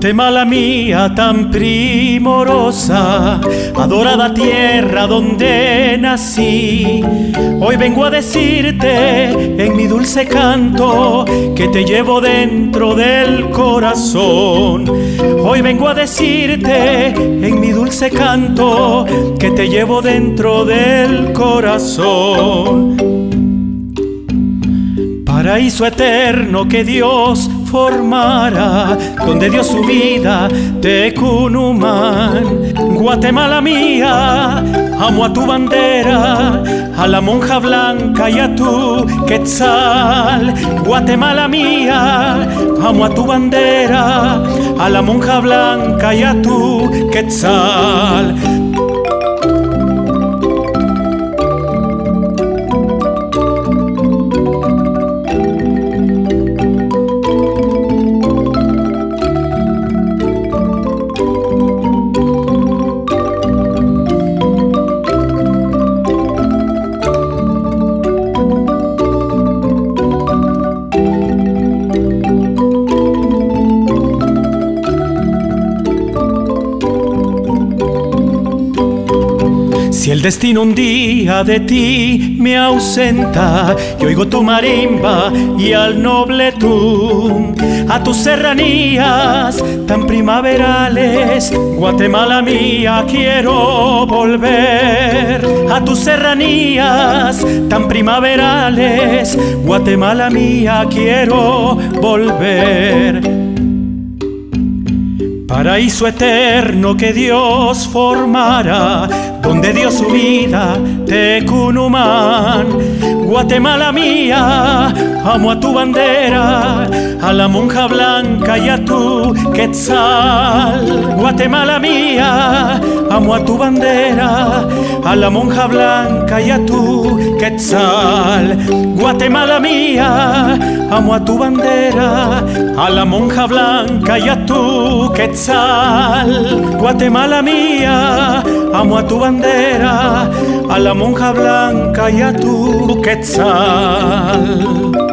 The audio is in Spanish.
Guatemala mía tan primorosa, adorada tierra donde nací, hoy vengo a decirte en mi dulce canto que te llevo dentro del corazón. Hoy vengo a decirte en mi dulce canto que te llevo dentro del corazón. Paraíso eterno que Dios formara, donde dio su vida Tecunumán. Guatemala mía, amo a tu bandera, a la monja blanca y a tu quetzal. Guatemala mía, amo a tu bandera, a la monja blanca y a tu quetzal. Si el destino un día de ti me ausenta y oigo tu marimba y al noble tú, a tus serranías tan primaverales, Guatemala mía, quiero volver. A tus serranías tan primaverales, Guatemala mía, quiero volver. Paraíso eterno que Dios formara, donde dio su vida Tecunumán. Guatemala mía, amo a tu bandera, a la monja blanca y a tu quetzal. Guatemala mía, amo a tu bandera, a la monja blanca y a tu quetzal. Guatemala mía, amo a tu bandera, a la monja blanca y a tu quetzal. Guatemala mía, amo a tu bandera, a la monja blanca y a tu quetzal.